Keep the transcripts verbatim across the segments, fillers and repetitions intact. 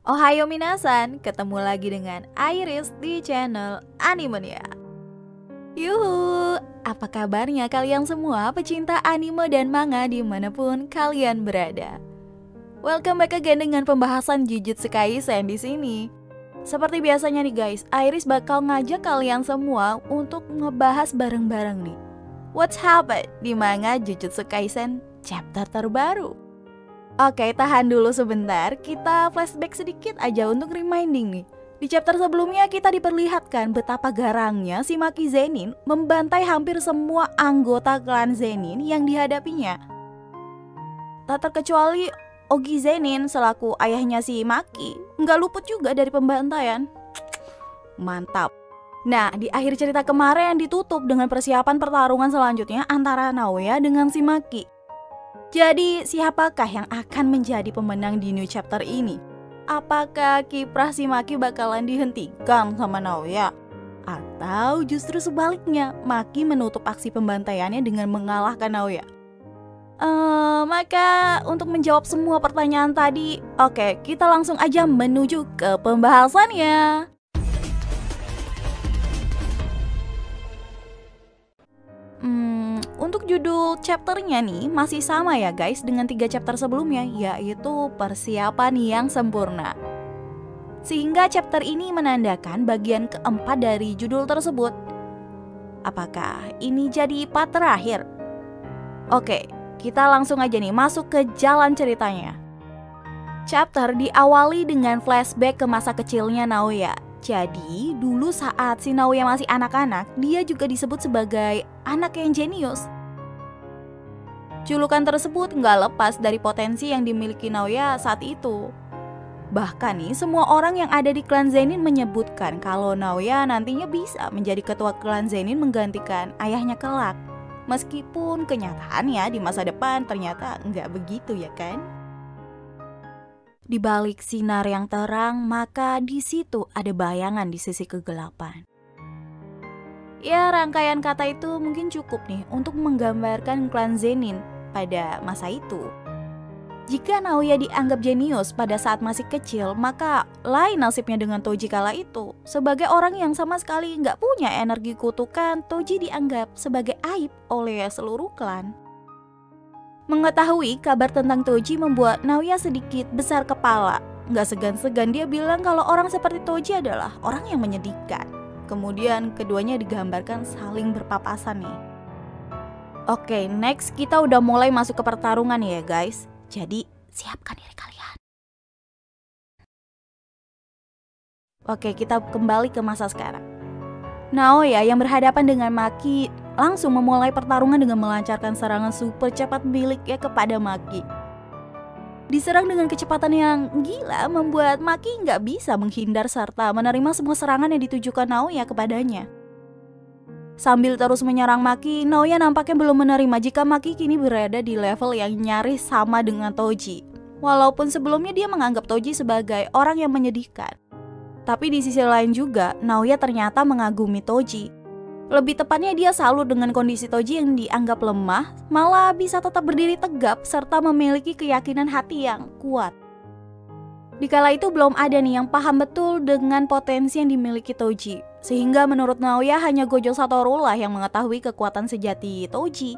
Ohayo minasan, ketemu lagi dengan Iris di channel Animania. Yuhu, apa kabarnya kalian semua pecinta anime dan manga dimanapun kalian berada? Welcome back again dengan pembahasan Jujutsu Kaisen di sini. Seperti biasanya nih guys, Iris bakal ngajak kalian semua untuk ngebahas bareng-bareng nih What's happened di manga Jujutsu Kaisen chapter terbaru. Oke, tahan dulu sebentar, kita flashback sedikit aja untuk reminding nih. Di chapter sebelumnya kita diperlihatkan betapa garangnya si Maki Zenin membantai hampir semua anggota klan Zenin yang dihadapinya. Tak terkecuali Ogi Zenin selaku ayahnya si Maki, nggak luput juga dari pembantaian. Mantap. Nah, di akhir cerita kemarin ditutup dengan persiapan pertarungan selanjutnya antara Naoya dengan si Maki. Jadi, siapakah yang akan menjadi pemenang di new chapter ini? Apakah kiprah si Maki bakalan dihentikan sama Naoya? Atau justru sebaliknya, Maki menutup aksi pembantaiannya dengan mengalahkan Naoya? Uh, maka untuk menjawab semua pertanyaan tadi, oke, kita langsung aja menuju ke pembahasannya. Hmm, untuk judul chapternya nih masih sama ya guys dengan tiga chapter sebelumnya, yaitu persiapan yang sempurna. Sehingga chapter ini menandakan bagian keempat dari judul tersebut. Apakah ini jadi part terakhir? Oke, kita langsung aja nih masuk ke jalan ceritanya. Chapter diawali dengan flashback ke masa kecilnya Naoya. Jadi, dulu saat si Naoya masih anak-anak, dia juga disebut sebagai anak yang jenius. Julukan tersebut nggak lepas dari potensi yang dimiliki Naoya saat itu. Bahkan nih, semua orang yang ada di klan Zenin menyebutkan kalau Naoya nantinya bisa menjadi ketua klan Zenin menggantikan ayahnya kelak. Meskipun kenyataannya di masa depan ternyata nggak begitu ya kan? Di balik sinar yang terang, maka di situ ada bayangan di sisi kegelapan. Ya, rangkaian kata itu mungkin cukup nih untuk menggambarkan klan Zenin pada masa itu. Jika Naoya dianggap jenius pada saat masih kecil, maka lain nasibnya dengan Toji kala itu. Sebagai orang yang sama sekali nggak punya energi kutukan, Toji dianggap sebagai aib oleh seluruh klan. Mengetahui kabar tentang Toji membuat Naoya sedikit besar kepala. Gak segan-segan dia bilang kalau orang seperti Toji adalah orang yang menyedihkan. Kemudian keduanya digambarkan saling berpapasan nih. Oke, next kita udah mulai masuk ke pertarungan ya guys. Jadi siapkan diri kalian. Oke, kita kembali ke masa sekarang. Naoya yang berhadapan dengan Maki langsung memulai pertarungan dengan melancarkan serangan super cepat miliknya kepada Maki. Diserang dengan kecepatan yang gila membuat Maki nggak bisa menghindar serta menerima semua serangan yang ditujukan Naoya kepadanya. Sambil terus menyerang Maki, Naoya nampaknya belum menerima jika Maki kini berada di level yang nyaris sama dengan Toji. Walaupun sebelumnya dia menganggap Toji sebagai orang yang menyedihkan. Tapi di sisi lain juga, Naoya ternyata mengagumi Toji. Lebih tepatnya dia salut dengan kondisi Toji yang dianggap lemah, malah bisa tetap berdiri tegap serta memiliki keyakinan hati yang kuat. Dikala itu belum ada nih yang paham betul dengan potensi yang dimiliki Toji. Sehingga menurut Naoya hanya Gojo Satoru lah yang mengetahui kekuatan sejati Toji.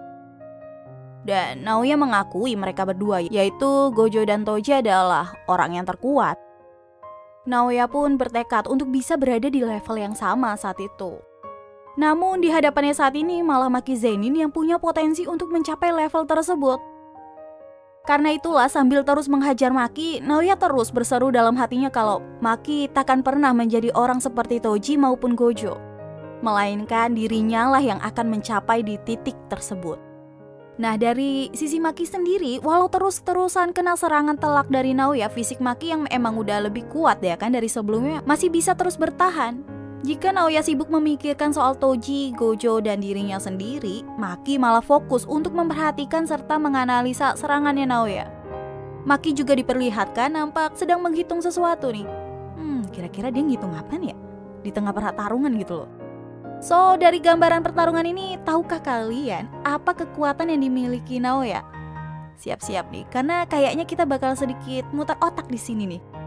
Dan Naoya mengakui mereka berdua, yaitu Gojo dan Toji adalah orang yang terkuat. Naoya pun bertekad untuk bisa berada di level yang sama saat itu. Namun di hadapannya saat ini malah Maki Zenin yang punya potensi untuk mencapai level tersebut. Karena itulah sambil terus menghajar Maki, Naoya terus berseru dalam hatinya kalau Maki takkan pernah menjadi orang seperti Toji maupun Gojo. Melainkan dirinya lah yang akan mencapai di titik tersebut. Nah, dari sisi Maki sendiri, walau terus-terusan kena serangan telak dari Naoya, fisik Maki yang emang udah lebih kuat ya kan dari sebelumnya, masih bisa terus bertahan. Jika Naoya sibuk memikirkan soal Toji, Gojo, dan dirinya sendiri, Maki malah fokus untuk memperhatikan serta menganalisa serangannya Naoya. Maki juga diperlihatkan nampak sedang menghitung sesuatu nih. Hmm, kira-kira dia ngitung apa nih ya? Di tengah pertarungan gitu loh. So, dari gambaran pertarungan ini, tahukah kalian apa kekuatan yang dimiliki Naoya? Siap-siap nih, karena kayaknya kita bakal sedikit muter otak di sini nih.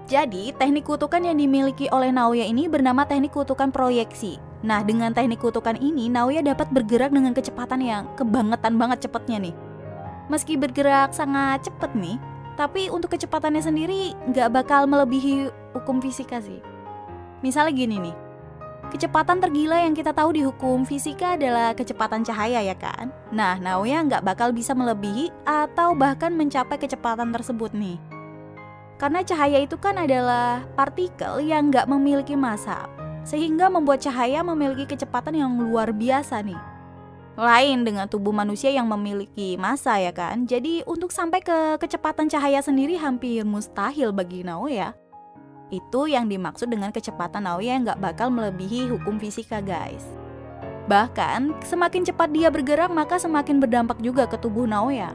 Jadi, teknik kutukan yang dimiliki oleh Naoya ini bernama teknik kutukan proyeksi. Nah, dengan teknik kutukan ini, Naoya dapat bergerak dengan kecepatan yang kebangetan banget cepatnya nih. Meski bergerak sangat cepat nih, tapi untuk kecepatannya sendiri nggak bakal melebihi hukum fisika sih. Misalnya gini nih, kecepatan tergila yang kita tahu di hukum fisika adalah kecepatan cahaya ya kan? Nah, Naoya nggak bakal bisa melebihi atau bahkan mencapai kecepatan tersebut nih. Karena cahaya itu kan adalah partikel yang nggak memiliki massa, sehingga membuat cahaya memiliki kecepatan yang luar biasa nih. Lain dengan tubuh manusia yang memiliki massa ya kan. Jadi untuk sampai ke kecepatan cahaya sendiri hampir mustahil bagi Naoya. Itu yang dimaksud dengan kecepatan Naoya yang nggak bakal melebihi hukum fisika guys. Bahkan semakin cepat dia bergerak maka semakin berdampak juga ke tubuh Naoya.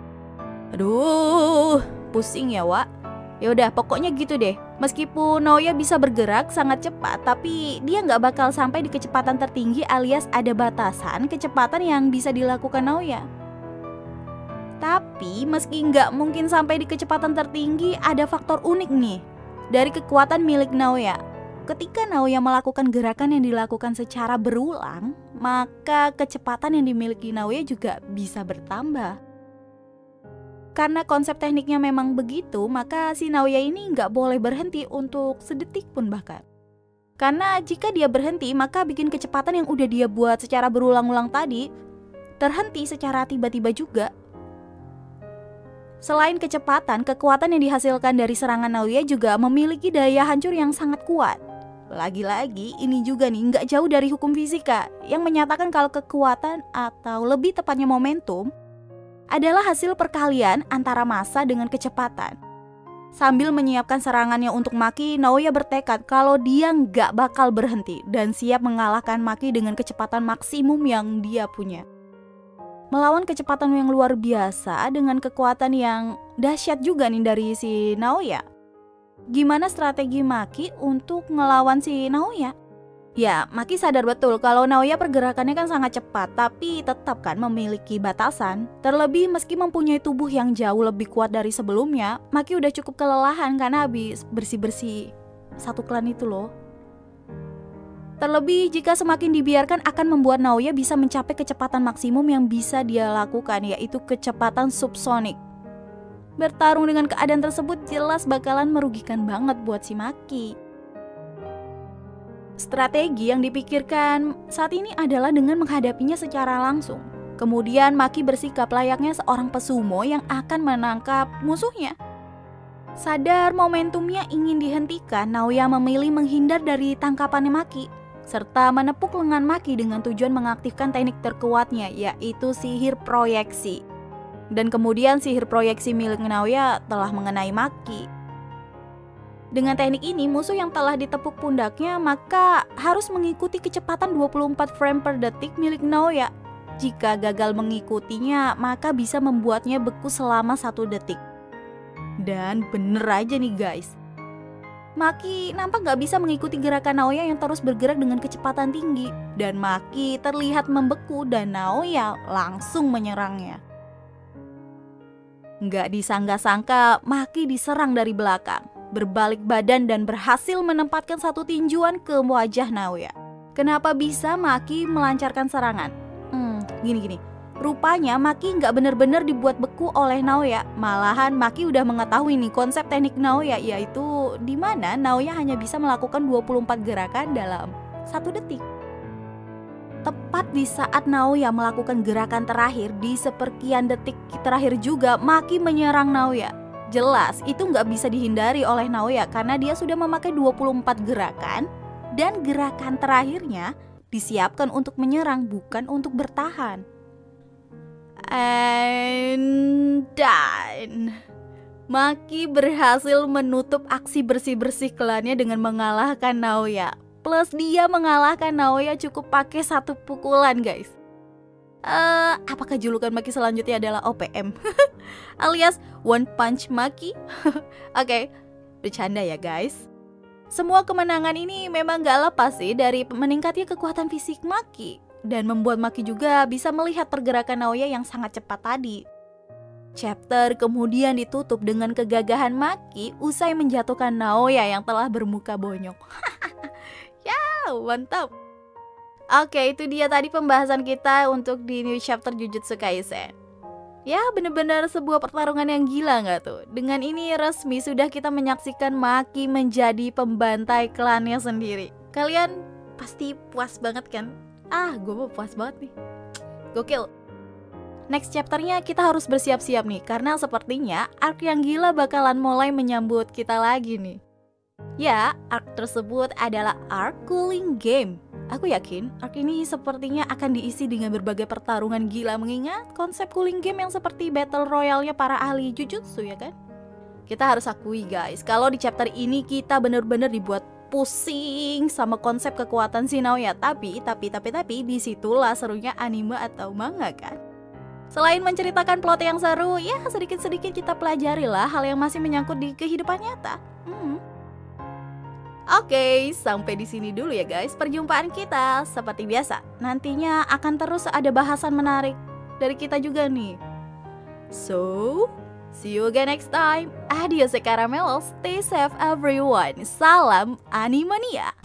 Aduh, pusing ya Wak. Yaudah pokoknya gitu deh. Meskipun Naoya bisa bergerak sangat cepat, tapi dia nggak bakal sampai di kecepatan tertinggi alias ada batasan kecepatan yang bisa dilakukan Naoya. Tapi meski nggak mungkin sampai di kecepatan tertinggi, ada faktor unik nih dari kekuatan milik Naoya. Ketika Naoya melakukan gerakan yang dilakukan secara berulang, maka kecepatan yang dimiliki Naoya juga bisa bertambah. Karena konsep tekniknya memang begitu, maka si Naoya ini nggak boleh berhenti untuk sedetik pun bahkan. Karena jika dia berhenti, maka bikin kecepatan yang udah dia buat secara berulang-ulang tadi terhenti secara tiba-tiba juga. Selain kecepatan, kekuatan yang dihasilkan dari serangan Naoya juga memiliki daya hancur yang sangat kuat. Lagi-lagi ini juga nih nggak jauh dari hukum fisika yang menyatakan kalau kekuatan atau lebih tepatnya momentum adalah hasil perkalian antara massa dengan kecepatan. Sambil menyiapkan serangannya untuk Maki, Naoya bertekad kalau dia nggak bakal berhenti dan siap mengalahkan Maki dengan kecepatan maksimum yang dia punya. Melawan kecepatan yang luar biasa dengan kekuatan yang dahsyat juga nih dari si Naoya. Gimana strategi Maki untuk ngelawan si Naoya? Ya, Maki sadar betul kalau Naoya pergerakannya kan sangat cepat, tapi tetap kan memiliki batasan. Terlebih meski mempunyai tubuh yang jauh lebih kuat dari sebelumnya, Maki udah cukup kelelahan karena habis bersih-bersih satu klan itu loh. Terlebih jika semakin dibiarkan akan membuat Naoya bisa mencapai kecepatan maksimum yang bisa dia lakukan, yaitu kecepatan subsonik. Bertarung dengan keadaan tersebut jelas bakalan merugikan banget buat si Maki. Strategi yang dipikirkan saat ini adalah dengan menghadapinya secara langsung. Kemudian Maki bersikap layaknya seorang pesumo yang akan menangkap musuhnya. Sadar momentumnya ingin dihentikan, Naoya memilih menghindar dari tangkapannya Maki, serta menepuk lengan Maki dengan tujuan mengaktifkan teknik terkuatnya, yaitu sihir proyeksi. Dan kemudian sihir proyeksi milik Naoya telah mengenai Maki. Dengan teknik ini, musuh yang telah ditepuk pundaknya maka harus mengikuti kecepatan dua puluh empat frame per detik milik Naoya. Jika gagal mengikutinya, maka bisa membuatnya beku selama satu detik. Dan bener aja nih guys, Maki nampak gak bisa mengikuti gerakan Naoya yang terus bergerak dengan kecepatan tinggi. Dan Maki terlihat membeku dan Naoya langsung menyerangnya. Gak disangka-sangka, Maki diserang dari belakang, berbalik badan dan berhasil menempatkan satu tinjuan ke wajah Naoya. Kenapa bisa Maki melancarkan serangan? Hmm, gini-gini. Rupanya Maki nggak benar-benar dibuat beku oleh Naoya. Malahan Maki udah mengetahui nih konsep teknik Naoya, yaitu di mana Naoya hanya bisa melakukan dua puluh empat gerakan dalam satu detik. Tepat di saat Naoya melakukan gerakan terakhir, di seperkian detik terakhir juga Maki menyerang Naoya. Jelas itu nggak bisa dihindari oleh Naoya karena dia sudah memakai dua puluh empat gerakan dan gerakan terakhirnya disiapkan untuk menyerang, bukan untuk bertahan. And done. Maki berhasil menutup aksi bersih-bersih klannya dengan mengalahkan Naoya. Plus dia mengalahkan Naoya cukup pakai satu pukulan guys. Uh, apakah julukan Maki selanjutnya adalah O P M? Alias One Punch Maki? Oke, okay, bercanda ya guys. Semua kemenangan ini memang gak lepas sih dari meningkatnya kekuatan fisik Maki. Dan membuat Maki juga bisa melihat pergerakan Naoya yang sangat cepat tadi. Chapter kemudian ditutup dengan kegagahan Maki usai menjatuhkan Naoya yang telah bermuka bonyok. Ya, mantap. Oke, itu dia tadi pembahasan kita untuk di new chapter Jujutsu Kaisen. Ya, bener-bener sebuah pertarungan yang gila gak tuh? Dengan ini resmi sudah kita menyaksikan Maki menjadi pembantai klannya sendiri. Kalian pasti puas banget kan? Ah, gue mau puas banget nih. Gokil. Next chapternya kita harus bersiap-siap nih, karena sepertinya arc yang gila bakalan mulai menyambut kita lagi nih. Ya, arc tersebut adalah arc Cooling Game. Aku yakin arc ini sepertinya akan diisi dengan berbagai pertarungan gila, mengingat konsep Cooling Game yang seperti Battle Royale-nya para ahli Jujutsu ya kan? Kita harus akui guys, kalau di chapter ini kita bener-bener dibuat pusing sama konsep kekuatan si Naoya. Tapi, tapi, tapi, tapi, disitulah serunya anime atau manga kan? Selain menceritakan plot yang seru, ya sedikit-sedikit kita pelajari lah hal yang masih menyangkut di kehidupan nyata. Hmm. Oke, okay, sampai di sini dulu ya guys perjumpaan kita. Seperti biasa, nantinya akan terus ada bahasan menarik dari kita juga nih. So, see you again next time. Adios ya Caramelos, stay safe everyone. Salam Animania.